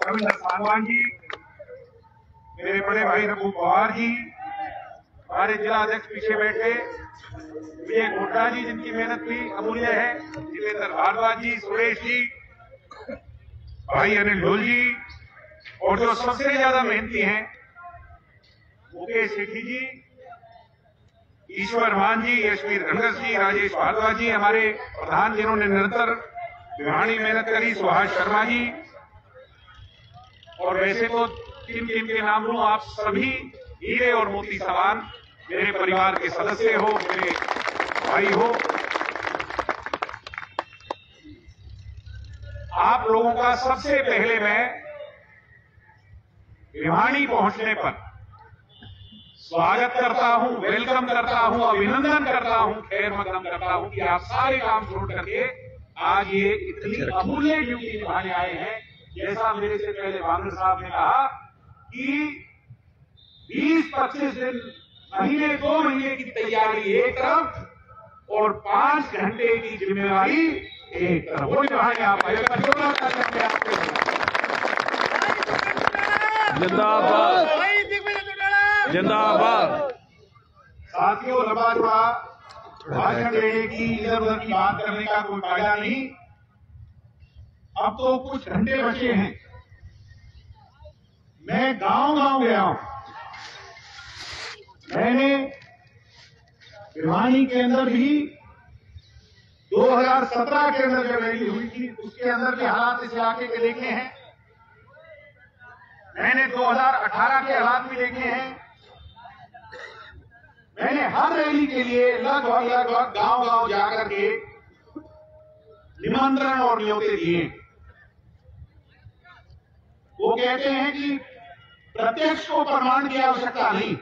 धर्मेंद्र सांगवान जी, मेरे बड़े भाई रघु पवार जी, हमारे जिला अध्यक्ष पीछे बैठे विजय घोटला जी, जिनकी मेहनत भी अमूल्य है, जितेंद्र भारद्वाज जी, सुरेश जी, भाई अनिल ढोल जी, और जो सबसे ज्यादा मेहनती हैं मुकेश सेठी जी, ईश्वर मान जी, यशवीर धनगर जी, राजेश भारद्वाज जी, हमारे प्रधान जिन्होंने निरंतर विभाणी मेहनत करी, सुभाष शर्मा जी, और वैसे तो किन किन के नाम लूं, आप सभी हीरे और मोती समान मेरे परिवार के सदस्य हो, मेरे भाई हो। आप लोगों का सबसे पहले मैं भिवानी पहुंचने पर स्वागत करता हूं, वेलकम करता हूं, अभिनंदन करता हूं, खैर मकदम करता हूं कि आप सारे काम छोड़ करके आज ये इतनी अमूल्य ड्यूटी निभाने आए हैं। जैसा मेरे से पहले बांगर साहब ने कहा कि 20-25 दिन, महीने 2 महीने की तैयारी एक तरफ और 5 घंटे की जिम्मेवारी एक तरफ, वो निभाने आप आए। जिंदाबाद जिंदाबाद। साथियों, लंबा चौड़ा भाषण देने की, इधर उधर की बात करने का कोई फायदा नहीं। अब तो कुछ घंटे बचे हैं। मैं गांव गांव गया हूं। मैंने भिवानी के अंदर भी 2017 के अंदर जब रैली हुई थी, उसके अंदर भी हालात इस इलाके के देखे हैं। मैंने 2018 के हालात भी देखे हैं। मैंने हर रैली के लिए लगभग गांव गांव जाकर के निमंत्रण और न्योते दिए। वो कहते हैं कि प्रत्यक्ष को प्रमाण की आवश्यकता नहीं,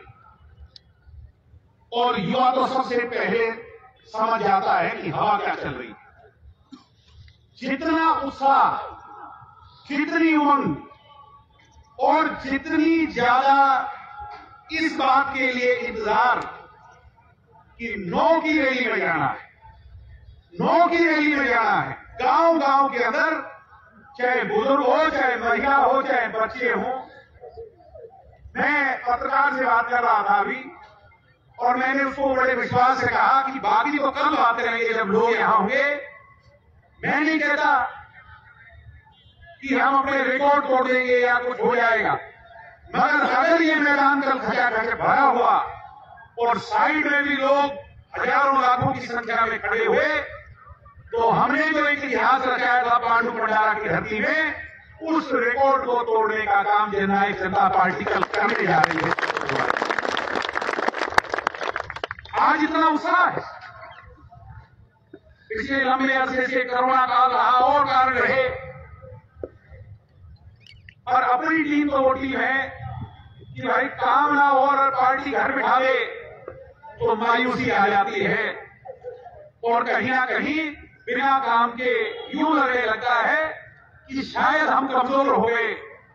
और युवा तो सबसे पहले समझ जाता है कि हवा क्या चल रही है। जितना उत्साह, जितनी उमंग और जितनी ज्यादा इस बात के लिए इंतजार कि 9 की रैली में जाना है, 9 की रैली में जाना है, गांव गांव के अंदर, चाहे बुजुर्ग हो, चाहे महिला हो, चाहे बच्चे हो। मैं पत्रकार से बात कर रहा था अभी, और मैंने उसको बड़े विश्वास से कहा कि बाकी तो कल बात करेंगे जब लोग यहां होंगे। मैं नहीं कहता कि हम अपने रिकॉर्ड तोड़ देंगे या कुछ हो जाएगा, मगर अगर ये मैदान कल खचाखच भरा हुआ और साइड में भी लोग हजारों लाखों की संख्या में खड़े हुए, तो हमने जो एक इतिहास रचाया था पांडु भंडारा की धरती में, उस रिकॉर्ड को तोड़ने का काम जननायक जनता पार्टी कल करने जा रही है। आज इतना उत्साह है। पिछले लंबे अरसे से कोरोना काल रहा और कारण रहे, और अपनी टीम तो वो टीम है कि भाई काम ना हो और पार्टी घर बिठा ले तो मायूसी आ जाती है, और कहीं ना कहीं बिना काम के यूं लगता है कि शायद हम कमजोर हो गए।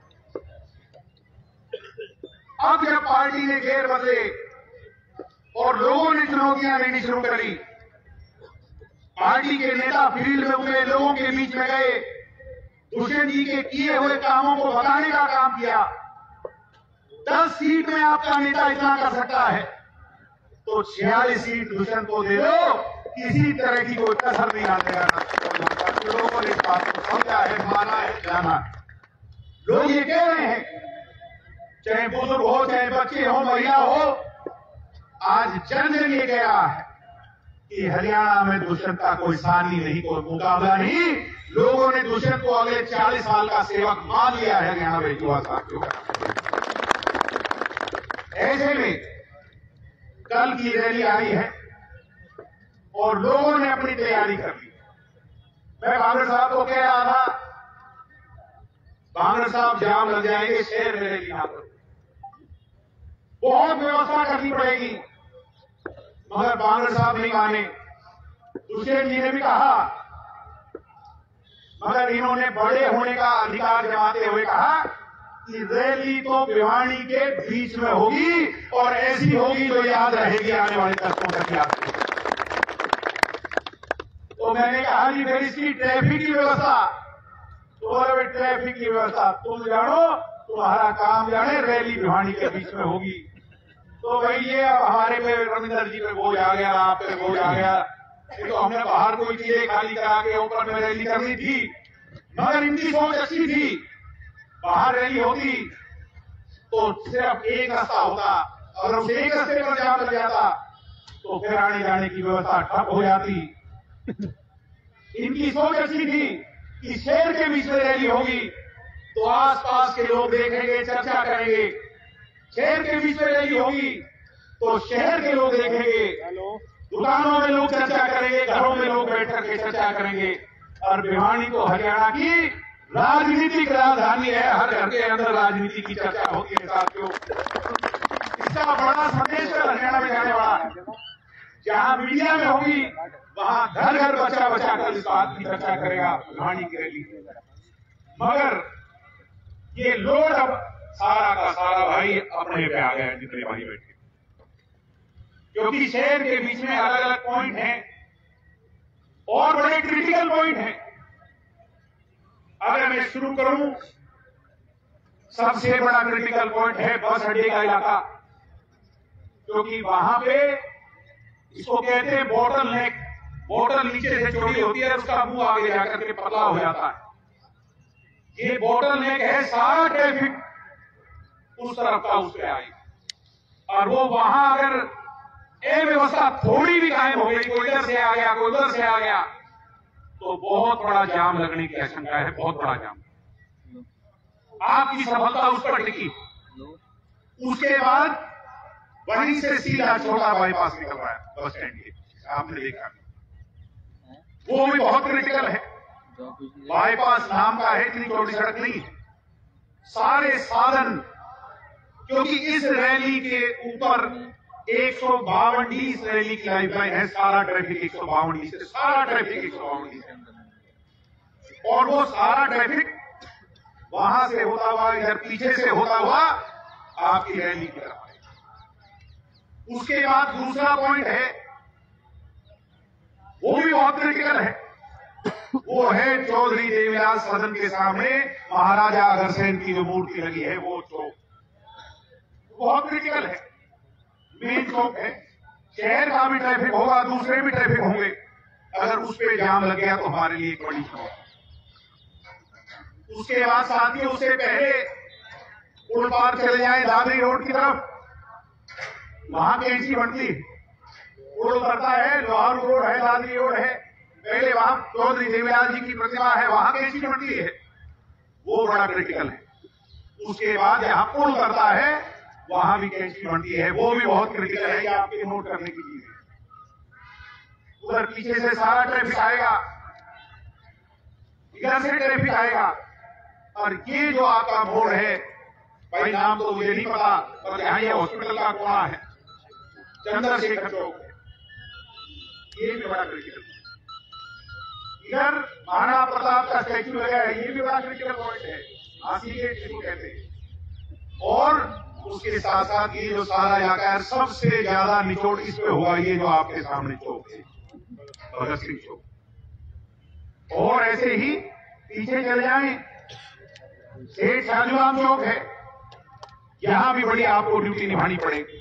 अब जब पार्टी ने घेर बदले और लोगों ने चुनौतियां लेनी शुरू करी, पार्टी के नेता फील्ड में उतरे, लोगों के बीच में गए, दुष्यंत जी के किए हुए कामों को बताने का काम किया। 10 सीट में आपका नेता इतना कर सकता है तो 46 सीट दुष्यंत को दे दो, किसी तरह की कोई कसर नहीं आने वाला। लोगों ने इस बात को समझा है, माना है, जाना है। लोग ये कह रहे हैं, चाहे बुजुर्ग हो, चाहे बच्चे हो, महिला हो, आज जन जन ये कह रहा है कि हरियाणा में दुष्यंत का कोई सानी नहीं, कोई मुकाबला नहीं। लोगों ने दुष्यंत को अगले 40 साल का सेवक मान लिया है हरियाणा में युवा साथियों का। ऐसे में कल की रैली आई है और लोगों ने अपनी तैयारी कर ली। मैं बांगर साहब को कह रहा था, बांगर साहब जाम लग जाएंगे, शहर में रैली ना करो, बहुत व्यवस्था करनी पड़ेगी, मगर बांगर साहब नहीं माने। दुष्यंत जी ने भी कहा, मगर इन्होंने बड़े होने का अधिकार जमाते हुए कहा कि रैली तो भिवानी के बीच में होगी, और ऐसी होगी जो याद रहेगी आने वाले दशकों तक याद रहेगी। तो मैंने कहा जी फिर इसकी ट्रैफिक की व्यवस्था तो बोले ट्रैफिक की व्यवस्था तुम जानो, तुम्हारा काम जाने, रैली भिवानी के बीच में होगी। तो भाई ये अब हमारे पे रविंदर जी पे बोझ आ गया, आप पे बोझ आ गया। तो हमने बाहर कोई चीजें खाली करा के ऊपर में रैली करनी थी, मगर इनकी सोच अच्छी थी। बाहर रैली होती तो सिर्फ एक रास्ता होता, और उस एक रास्ते पर जाम लग जाता तो फिर आने जाने की व्यवस्था ठप हो जाती। इनकी सोच अच्छी थी कि शहर के बीच में रैली होगी तो आसपास के लोग देखेंगे, चर्चा करेंगे। शहर के बीच में रैली होगी तो शहर के लोग देखेंगे, दुकानों में लोग चर्चा करेंगे, घरों में लोग बैठ करके चर्चा करेंगे। और भिवानी तो हरियाणा की राजनीतिक राजधानी है, हर घर के अंदर राजनीति की चर्चा होती है साथियों। इसका बड़ा संदेश हरियाणा में जाने वाला है। जहां मीडिया में होगी वहां घर घर बच्चा बच्चा कर इस बात की चर्चा करेगा भिवानी की रैली। मगर ये लोड अब सारा का सारा भाई अपने पे आ गया है, जितने भाई बैठे, क्योंकि शहर के बीच में अलग अलग पॉइंट हैं और बड़े क्रिटिकल पॉइंट हैं। अगर मैं शुरू करूं, सबसे बड़ा क्रिटिकल पॉइंट है बस अड्डे का इलाका, क्योंकि वहां पे इसको कहते हैं बोटल नेक। बोतल नीचे से चौड़ी होती है, उसका मुंह आगे जाकर के पतला हो जाता है। ये बोटल नेक है, सारा ट्रैफिक उस तरफ का उस पे आई, और वो वहां अगर अव्यवस्था थोड़ी भी कायम हो गई, कोई इधर से आ गया, कोई उधर से आ गया, तो बहुत बड़ा जाम लगने की आशंका है, बहुत बड़ा जाम। आपकी सफलता उस पर टिकी। उसके बाद वहीं से सीधा छोटा बाईपास निकल रहा है बस स्टैंड के, आपने देखा, वो भी बहुत क्रिटिकल है। बाईपास नाम का है, इतनी चौड़ी सड़क नहीं है। सारे साधन, क्योंकि इस रैली के ऊपर 152 डी इस रैली की लाइफलाइन है, सारा ट्रैफिक 152 डी से, सारा ट्रैफिक 152 डी से, और वो सारा ट्रैफिक वहां से होता हुआ, इधर पीछे से होता हुआ आपकी रैली की तरफ आएगा। उसके बाद दूसरा पॉइंट है, वो भी बहुत क्रिटिकल है, वो है चौधरी देवीलाल सदन के सामने महाराजा अग्रसेन की जो मूर्ति लगी है, वो चौक बहुत क्रिटिकल है, मेन चौक है। शहर का भी ट्रैफिक होगा, दूसरे भी ट्रैफिक होंगे, अगर उस पे जाम लग गया तो हमारे लिए एक बड़ी चुनौती। उसके बाद साथियों, उससे पहले पुल पार चले जाए दादरी रोड की तरफ, वहां कैंची बनती है, पुल उतरता है, लोहारू रोड है, दादरी रोड है, पहले वहां चौधरी देवीलाल जी की प्रतिमा है, वहां कैंची बनती है, वो बड़ा क्रिटिकल है। उसके बाद जहां पुल उतरता है वहां भी कैंची बनती है, वो भी बहुत क्रिटिकल है, ये आपके नोट करने की चीज है। उधर पीछे से सारा ट्रैफिक आएगा, इधर से ट्रैफिक आएगा, और ये जो आपका मोड़ है, भाई नाम तो मुझे नहीं पता, पर यहाँ ये हॉस्पिटल का कोना है, चंद्रशेखर चौक है, ये भी बड़ा क्रिटिकल है। इधर महाराणा प्रताप का स्टैच्यू लगा है, ये भी बड़ा क्रिटिकल पॉइंट है, झांसी गेट जिसको कहते हैं। और उसके साथ साथ ये जो सारा इलाका है, सबसे ज्यादा निचोड़ इस पे हुआ, ये जो आपके सामने चौक है, भगत सिंह चौक। और ऐसे ही पीछे चले जाएं, सेठ शाहजहां चौक है, यहां भी बड़ी आपको ड्यूटी निभानी पड़ेगी।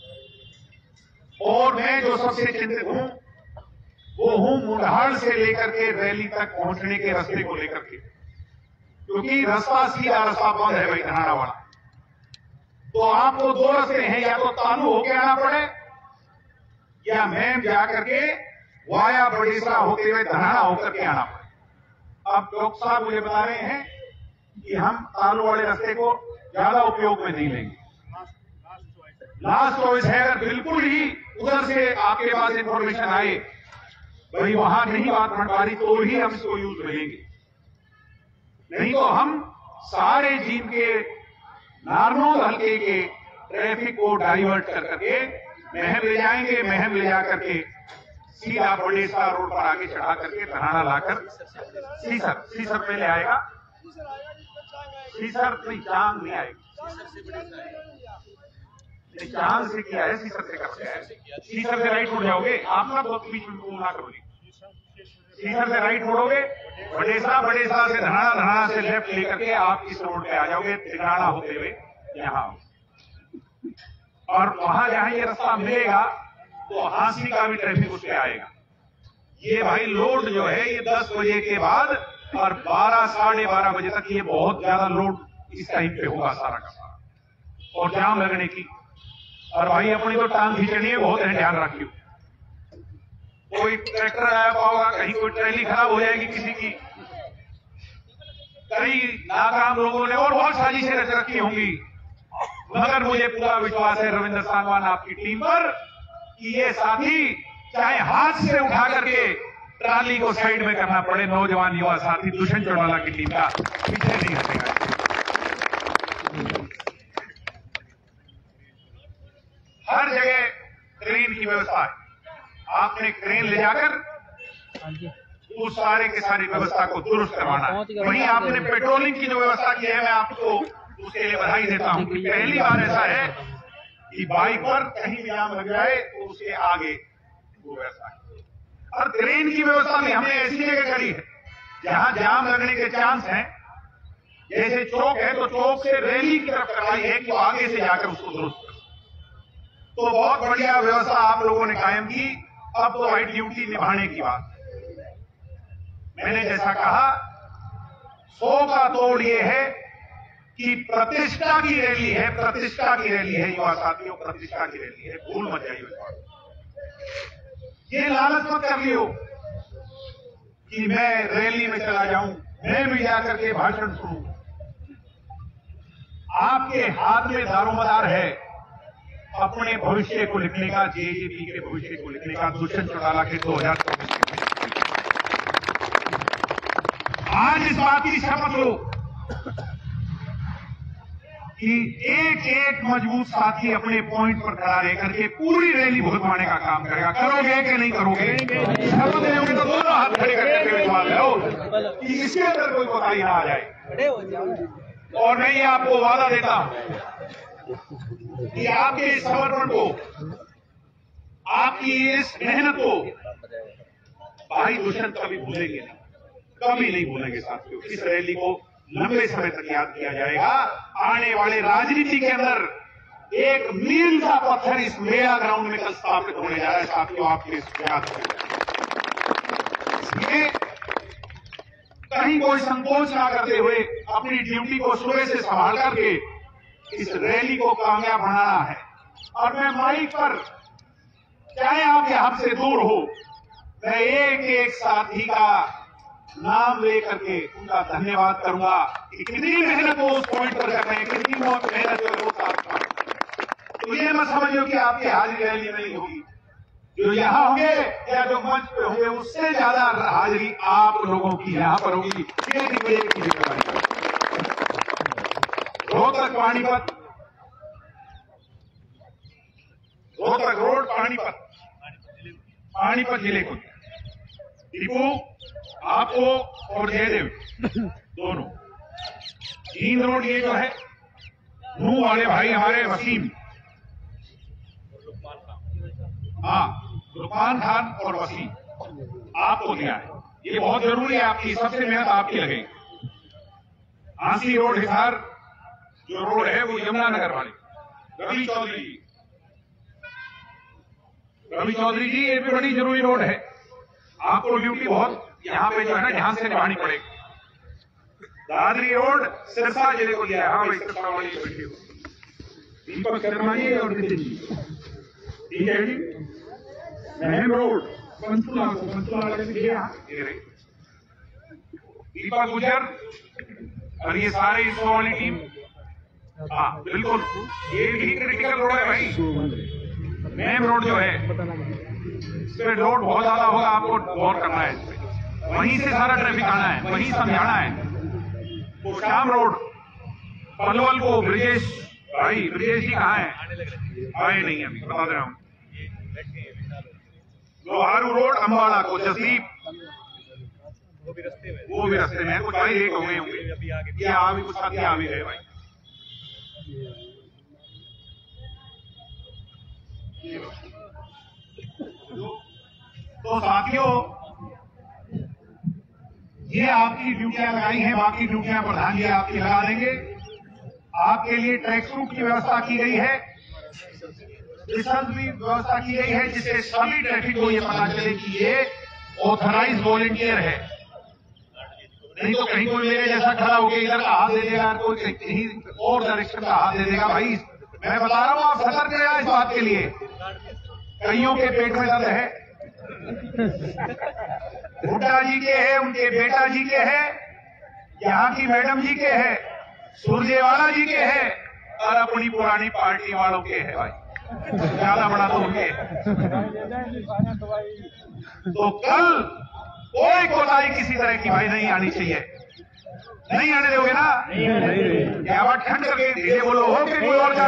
और मैं जो सबसे चिंतित हूं, वो हूं मुंडाल से लेकर के रैली तक पहुंचने के रास्ते को लेकर के, क्योंकि रास्ता सीधा रास्ता बंद है भाई धनाड़ा वाला। तो आपको दो रास्ते हैं, या तो तालू होके आना पड़े, या मैम जाकर के वाया बड़ेसरा होते हुए धनाड़ा होकर के आना पड़े। अब डॉक्टर साहब मुझे बता रहे हैं कि हम तालू वाले रास्ते को ज्यादा उपयोग में नहीं लेंगे, लास्ट चॉइस है। अगर बिल्कुल ही उधर से आपके पास इंफॉर्मेशन आए भाई वहां नहीं बात बन पा रही, तो ही हम इसको यूज में लेंगे, नहीं तो हम सारे जींद के नारनौल हल्के के ट्रैफिक को डाइवर्ट कर करके महम ले जाएंगे, महम ले जाकर के सीधा बड़ेसरा रोड पर आगे चढ़ा करके धनाड़ा लाकर सीसर पे ले आएगा। सीसर नहीं, चांग नहीं आएगी, चांग से किया है, सीसर से करते हैं, सीसर से राइट उड़ जाओगे आप, ना बहुत बीच में ना करोगे, सीकर से राइट मोड़ोगे, बड़ेसरा से धनाड़ा से लेफ्ट लेकर के आप इस रोड पे आ जाओगे, तिगराना होते हुए यहाँ। और वहां जहां ये रास्ता मिलेगा तो हांसी का भी ट्रैफिक उस पे आएगा। ये भाई लोड जो है ये 10 बजे के बाद और 12 साढ़े 12 बजे तक ये बहुत ज्यादा लोड इस टाइम पे होगा सारा का सारा, और जाम लगने की। और भाई अपनी तो टांग खींचनी है, बहुत है, ध्यान रखियो। कोई ट्रैक्टर आया पाओगा, कहीं कोई ट्रैली खराब हो जाएगी किसी की, कई नाकाम लोगों ने और बहुत साजिशें रच रखी होंगी। मगर मुझे पूरा विश्वास है रविंद्र सांगवान आपकी टीम पर कि ये साथी चाहे हाथ से उठा करके ट्राली को साइड में करना पड़े, नौजवान युवा साथी दुष्यंत चौटाला की टीम का पीछे नहीं हटेगा। हर जगह क्रेन की व्यवस्था है, आपने क्रेन ले जाकर उस सारे की सारी व्यवस्था को दुरुस्त करवाना है। वहीं आपने पेट्रोलिंग की जो व्यवस्था की है, मैं आपको उसके लिए बधाई देता हूं कि पहली बार ऐसा है कि बाइक पर कहीं भी जाम लग जाए तो उसके आगे वो व्यवस्था है। और क्रेन की व्यवस्था भी हमने ऐसी जगह करी है जहां जाम लगने के चांस हैं, जैसे चौक है तो चौक से रैली की तरफ करवाई है कि आगे से जाकर उसको दुरुस्त कर। तो बहुत बढ़िया व्यवस्था आप लोगों ने कायम की। अब तो भाई ड्यूटी निभाने की बात। मैंने जैसा कहा 100 का तोड़ ये है कि प्रतिष्ठा की रैली है, प्रतिष्ठा की रैली है युवा साथियों, प्रतिष्ठा की रैली है, भूल मत जाइए इस बात। ये लालच मत कर लियो कि मैं रैली में चला जाऊं, मैं भी जाकर के भाषण सुनूं। आपके हाथ में दारोमदार है अपने भविष्य को लिखने का, जेजेपी के भविष्य को लिखने का, दुष्यंत चौटाला के 2024। आज इस बात की शपथ लो कि एक एक मजबूत साथी अपने पॉइंट पर खड़ा रह करके पूरी रैली भुगतवाने का काम करेगा। करोगे कि नहीं करोगे? शपथ लेंगे तो दोनों हाथ खड़े करके विश्वास करो कि इसके अंदर कोई कोताही ना आ जाए। और मैं ये आपको वादा देता हूं कि आपके इस समर्पण को, आपकी इस मेहनत को भाई दुष्यंत कभी भूलेंगे नहीं, कभी नहीं भूलेंगे साथियों। इस रैली को लंबे समय तक याद किया जाएगा। आने वाले राजनीति के अंदर एक मील का पत्थर इस मेला ग्राउंड में कल स्थापित होने जा रहा है साथियों, आपके याद इसलिए कहीं कोई संकोच ना करते हुए अपनी ड्यूटी को सुबह से संभाल करके इस रैली को कामयाब बनाना है। और मैं माइक पर, चाहे आप यहां से दूर हो, मैं एक एक साथी का नाम लेकर के उनका धन्यवाद करूंगा कि कितनी मेहनत वो उस पॉइंट पर कर रहे हैं, कितनी मेहनत कर वो साथ। तो ये मत समझो कि आपकी हाजिरी रैली नहीं होगी, जो यहां होंगे या जो मंच पे होंगे उससे ज्यादा हाजिरी आप लोगों की यहां पर होगी। ये दिग्विजय की जिम्मेदारी। रोहतक पानीपत, रोहतक रोड पानीपत जिले को टीपू आपको और जयदेव दोनों 3 रोड ये जो है नू वाले भाई हमारे वसीम, हाँ लुकमान खान और वसीम आपको दिया है। ये बहुत जरूरी है, आपकी सबसे मेहनत आपकी लगेगी। हांसी रोड हिसार जो रोड है वो यमुनानगर वाले रवि चौधरी जी, ये भी बड़ी जरूरी रोड है। आपको ड्यूटी बहुत यहाँ पे जो है ना ध्यान से निभानी पड़ेगी। दादरी रोड सिरसा जिले को दिया है। हाँ भाई सिरसा वाली बैठी हो, दीपक शर्मा जी और नितिन जी, ठीक है जी। महम रोड पंचकुला वाले भी यहाँ दीपक गुजर और ये सारे इसको वाली टीम। हाँ बिल्कुल, ये भी क्रिटिकल रोड है भाई। मेन रोड जो है इस पे लोड बहुत ज्यादा होगा, आपको गौर करना है इस पे। वहीं से सारा ट्रैफिक आना है, वहीं समझाना है। तो श्याम रोड पलवल को ब्रिजेश जी कहाँ है? आए नहीं अभी, बता दे रहा हूँ। लोहारू रोड अम्बाड़ा को जसदीप, वो भी रस्ते में है। कुछ भाई लेट हो गए होंगे, ये आ भी कुछ साथी आ भी गए भाई। तो साथियों ये आपकी ड्यूटियां लगाई हैं, बाकी ड्यूटियां प्रधान जी आपकी लगा देंगे। आपके लिए ट्रैक सूट की व्यवस्था की गई है, लाइसेंस भी व्यवस्था की गई है, जिससे सभी ट्रैफिक को ये पता चले कि ये ऑथराइज वॉलंटियर है। नहीं तो कहीं कोई मेरे जैसा खड़ा होकर इधर का हाथ दे देगा, कोई कहीं और डायरेक्शन का हाथ दे देगा। भाई मैं बता रहा हूं, आप सतर्क रहें इस बात के लिए। कईयों के पेट में दर्द है, हुड्डा जी के है, उनके बेटा जी के है, यहाँ की मैडम जी के है, सुरजेवाला जी के है, और अपनी पुरानी पार्टी वालों के है। भाई ज्यादा बड़ा तो उनके। तो कल कोई कोताही किसी तरह की भाई नहीं आनी चाहिए। नहीं आने दोगे ना? क्या बात ठंड करके धीरे बोलो हो कि कोई और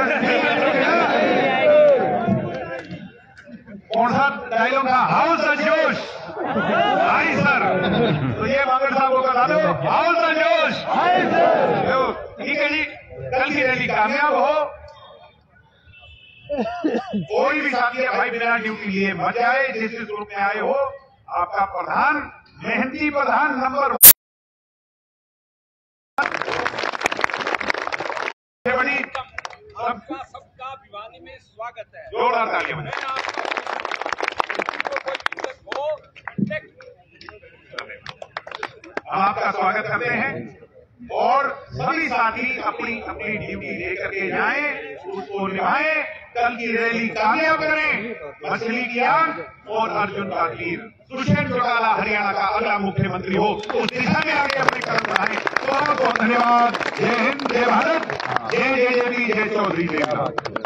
कौन सा डायलॉग था? How's the josh. High sir. तो ये बाबर साहब को बता दो, हाउस द जोश। ठीक है जी, कल की रैली कामयाब हो। कोई भी साथी भाई बिना ड्यूटी लिए मत आए, जिस रूप में आए हो। आपका प्रधान मेहनती प्रधान नंबर बनी। सबका भिवानी में स्वागत है। जोरदार तालियां बजाएं। हम आपका स्वागत करते हैं और सभी साथी अपनी अपनी ड्यूटी लेकर के जाएं, उसको निभाएं, कल की रैली कामयाब करें। मछली की आग और अर्जुन का तीर। दुष्यंत चौटाला हरियाणा का अगला मुख्यमंत्री हो, तो उस दिशा में आगे अपने कदम बढ़ाएं। बहुत बहुत धन्यवाद। जय हिंद, जय भारत, जय जय जय जय चौधरी देवनाथ।